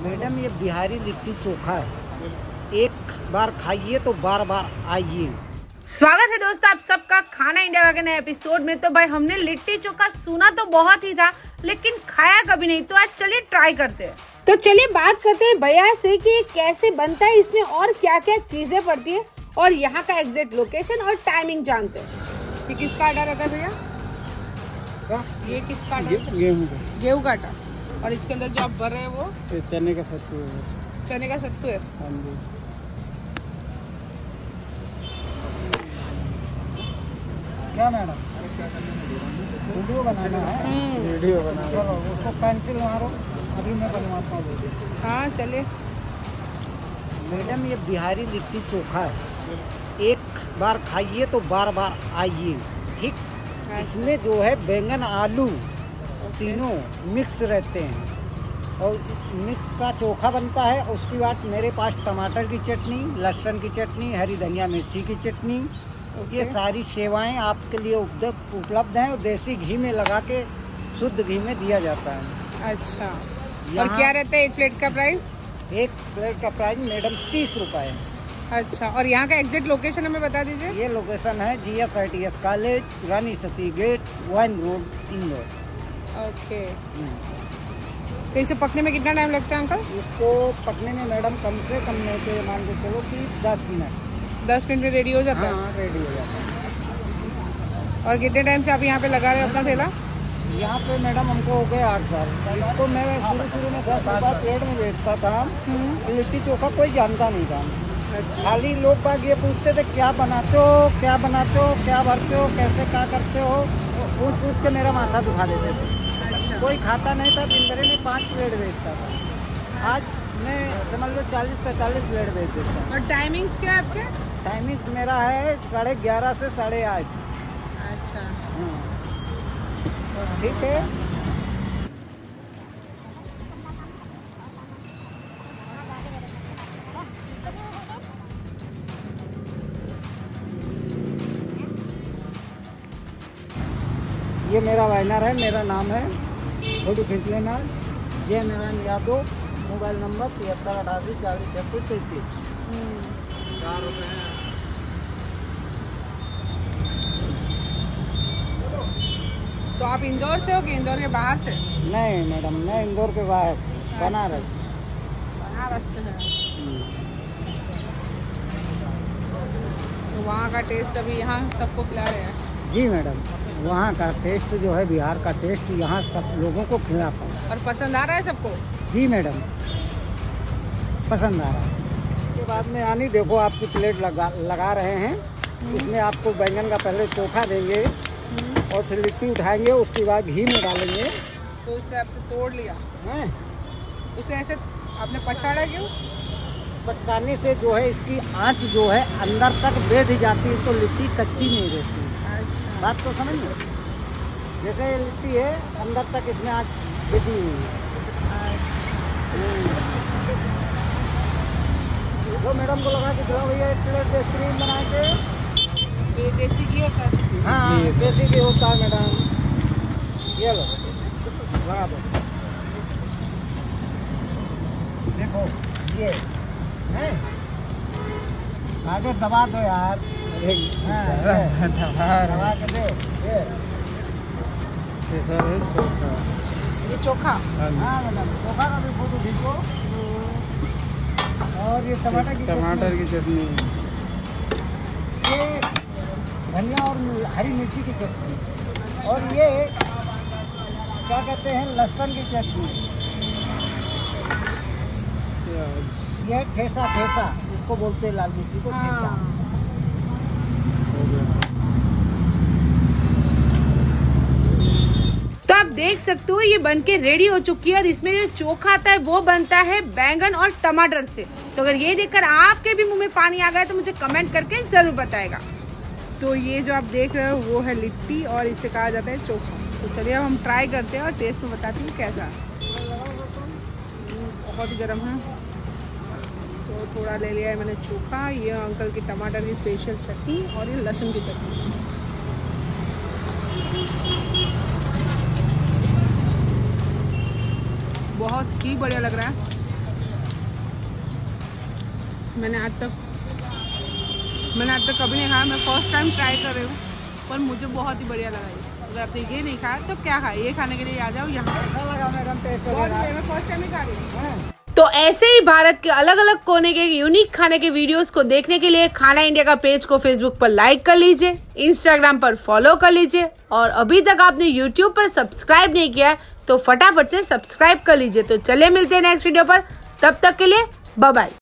Madam ये बिहारी लिट्टी चोखा है, एक बार खाइए तो बार बार आइए। स्वागत है दोस्तों आप सबका खाना इंडिया के नए एपिसोड में। तो भाई हमने लिट्टी चोखा सुना तो बहुत ही था, लेकिन खाया कभी नहीं, तो आज चलिए ट्राई करते हैं। तो चलिए बात करते हैं भैया से कि ये कैसे बनता है, इसमें और क्या क्या चीजें पड़ती है और यहाँ का एग्जैक्ट लोकेशन और टाइमिंग जानते हैं। ये किसका आटा रहता है भैया? ये किसका आटा? गेहूँ का आटा। और इसके अंदर जो आप भर रहे हैं वो चने का सत्तू है। चने का सत्तू है। हाँ जी। क्या मैडम वीडियो बनाना है? वीडियो बनाना। चलो उसको पेंसिल मारो, अभी मैं बनवाता हूँ। हाँ चलिए। मैडम ये बिहारी लिट्टी चोखा है, एक बार खाइए तो बार बार आइए। ठीक, इसमें जो है बैंगन आलू तीनों मिक्स रहते हैं और मिक्स का चोखा बनता है। उसके बाद मेरे पास टमाटर की चटनी, लहसुन की चटनी, हरी धनिया मिर्ची की चटनी, ये सारी सेवाएं आपके लिए उपलब्ध हैं और देसी घी में लगा के शुद्ध घी में दिया जाता है। अच्छा, और क्या रहता है एक प्लेट का प्राइस? एक प्लेट का प्राइस मैडम 30 रुपये है। अच्छा, और यहाँ का एग्जैक्ट लोकेशन हमें बता दीजिए। ये लोकेशन है GSITS college, Rani Sati gate, vine road, Indore. Okay. तो इसे पकने में कितना टाइम लगता है अंकल? इसको पकने में मैडम कम से कम नहीं तो मान के चलो कि 10 मिनट। 10 मिनट में रेडी हो जाता है? हाँ, रेडी हो जाता है। और कितने टाइम से आप यहाँ पे लगा रहे हो अपना ठेला? यहाँ पे मैडम हमको हो गए 8 साल। इसको मैं शुरू में 10 रुपये प्लेट में बेचता था। लिट्टी चोखा कोई जानता नहीं था। अच्छा। खाली लोग बाग ये पूछते थे क्या बनाते हो, क्या बनाते हो, क्या भरते हो, कैसे क्या करते हो, पूछ के मेरा माथा दुखा देते थे। अच्छा। कोई खाता नहीं था, दिन भर में 5 प्लेट बेचता था। आज मैं समझ लो 40-45 प्लेट बेच देता हूँ। और टाइमिंग्स क्या है आपके? टाइमिंग मेरा है 11:30 से 8:30। अच्छा। ठीक है। ये मेरा वाइनर है, मेरा नाम है, फोटो खींच लेना। जय नारायण यादव, मोबाइल नंबर 7388 40 36 4 रुपये। तो आप इंदौर से हो कि इंदौर के बाहर से? नहीं मैडम, मैं इंदौर के बाहर, बनारस। बनारस से है। तो वहाँ का टेस्ट अभी यहाँ सबको खिला रहे हैं? जी मैडम, वहाँ का टेस्ट जो है, बिहार का टेस्ट यहाँ सब लोगों को खिलाता हूँ। और पसंद आ रहा है सबको? जी मैडम, पसंद आ रहा है। उसके बाद में आनी देखो आपकी प्लेट लगा रहे हैं। इसमें आपको बैंगन का पहले चोखा देंगे और फिर लिट्टी उठाएंगे, उसके बाद घी में डालेंगे। तो उससे आपने तोड़ लिया हैं? उसे ऐसे आपने पछाड़ा क्यों? पकाने से जो है इसकी आँच जो है अंदर तक बेध जाती है, तो लिट्टी कच्ची नहीं रहती। अच्छा। बात तो समझ लो, जैसे ये लिट्टी है अंदर तक इसमें आँच बेधी हुई है। तो मैडम को लगा के खिलाओ भैया, एक प्लेट बेहतरीन बना के। ये देसी घी होता है? हाँ, देसी घी होता है मैडम। ये लो, लगा दो। देखो ये है, आगे दबा दो यार। दबा के दे। ये चोखा? हाँ मैडम, चोखा का भी फोटो खींचो। और ये टमाटर की चटनी, ये धनिया और हरी मिर्ची की चटनी, और ये क्या कहते हैं, लहसुन की चटनी। ये ठेसा इसको बोलते हैं, लाल मिर्ची को ठेसा। तो आप देख सकते हो ये बनके रेडी हो चुकी है, और इसमें जो चोखा आता है वो बनता है बैंगन और टमाटर से। तो अगर ये देखकर आपके भी मुंह में पानी आ गया तो मुझे कमेंट करके जरूर बताएगा। तो ये जो आप देख रहे हो वो है लिट्टी, और इसे कहा जाता है चोखा। तो चलिए अब हम ट्राई करते हैं और टेस्ट में बताते हैं कैसा। बहुत ही गर्म है, तो थोड़ा ले लिया है मैंने चोखा। ये अंकल की टमाटर की स्पेशल चटनी और ये लहसुन की चटनी। बहुत ही बढ़िया लग रहा है। मैंने आज तक कभी नहीं खाया, मैं फर्स्ट टाइम ट्राई कर रही हूँ, पर मुझे बहुत ही बढ़िया लगा ये। अगर आपने ये नहीं खाया तो क्या खाया, ये खाने के लिए आ जाओ यहाँ। मैं फर्स्ट टाइम ही खा रही हूँ। तो ऐसे ही भारत के अलग अलग कोने के यूनिक खाने के वीडियोस को देखने के लिए खाना इंडिया का पेज को फेसबुक पर लाइक कर लीजिए, इंस्टाग्राम पर फॉलो कर लीजिए, और अभी तक आपने यूट्यूब पर सब्सक्राइब नहीं किया तो फटाफट से सब्सक्राइब कर लीजिए। तो चलिए मिलते हैं नेक्स्ट वीडियो पर, तब तक के लिए बाय बाय।